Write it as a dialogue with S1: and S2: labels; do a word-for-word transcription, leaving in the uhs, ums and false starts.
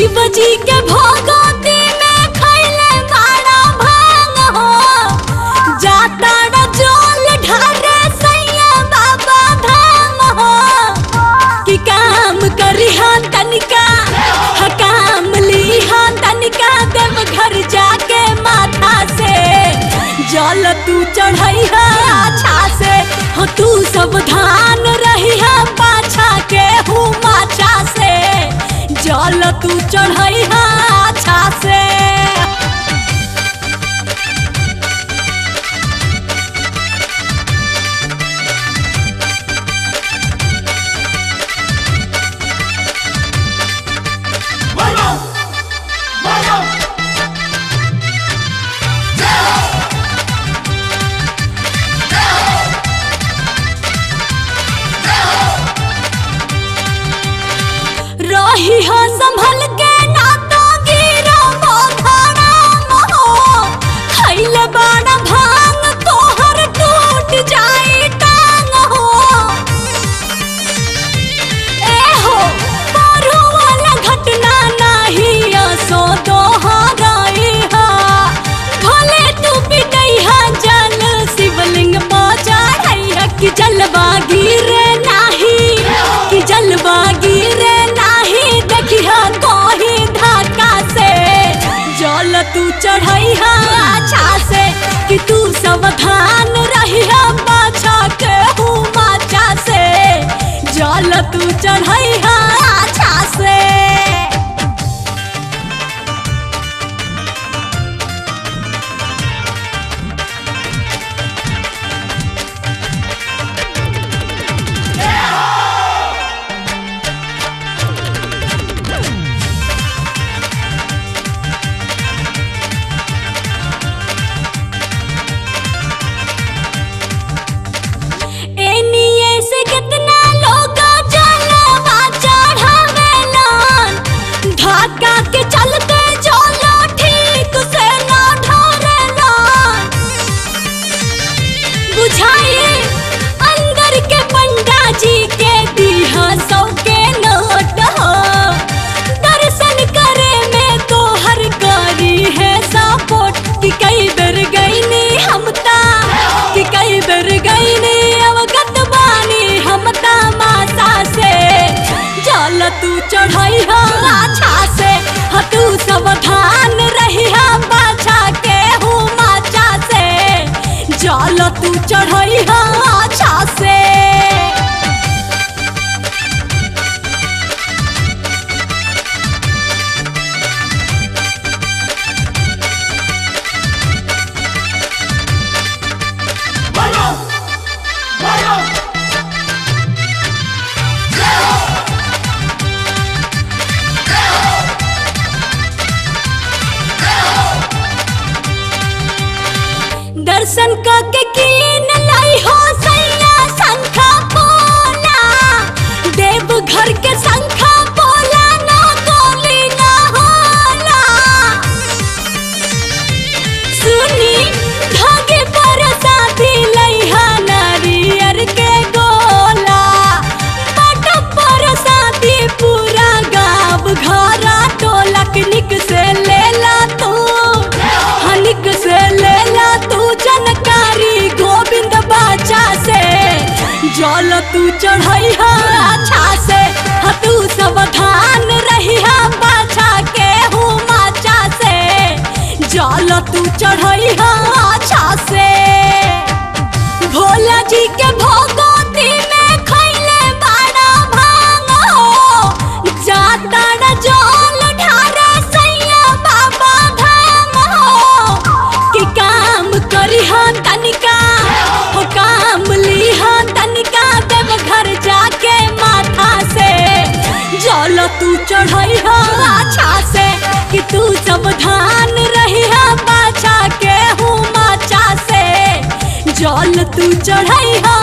S1: शिव जी के भगवती में खैले बड़ा भांग हो जाता न जोल ढारे सैया बाबा धाम हो कि काम करी हां तनिका हा काम ली हां तनिका देव घर जाके माथा से जल तू चढ़ाई हा अच्छा से हो तू सावधान रही हा पाछा के हूँ माचा से जल तू चढ़ाई हा अच्छा से। रही हो संभल के ना तो गिरो मोघड़ा हो खैले बड़ा भांग तोहर टूट जाई टांग हो ए हो पारू वाला घटना नहीं असो दोहराई हा भले तू पिटई हा जल शिवलिंग पर चढ़ाई हा कि जलवा गिरे नाही कि जलवा गिरे तू चढ़ाई हा अच्छा से कि तू सावधान रही हा पाछा के हूँ माचा से जल तू चढ़ाई हा अच्छा से। कि कई बेर गईनी हमता कि कई बेर गईनी अवगत बानी हमता मासा से जल तू चढ़ाई हा अच्छा से हा तू सावधान रही हा पाछा के हूँ माचा से जल तू चढ़ाई हा अच्छा से। दर्शन करके कीन लाई हो सैया शंखा पोला देव घर के शंखा पोला ना गोली ना होला सुनी धागे पर साथी लइहा नारियर के गोला पट पर साथी पूरा गाँव घरा टोलक निक से लेला तू हनिक से लेला तू जानकारी गोविंद बाचा से जल तू चढ़ाई हा अच्छा से हा तू सावधान रही हा बाछा के हूँ माचा से जल तू चढ़ाई हा अच्छा से। भोला जी के भगवती में खैले बड़ा भांग हो जाता न जल ढारे सैया बाबा धाम हो कि काम करी हां तनिका हो काम ली हां तनिका देव घर जाके माथा से जल तू चढ़ाई हा अच्छा से कि तू सावधान रही हा पाछा के हूँ माचा से जल तू चढ़ाई हा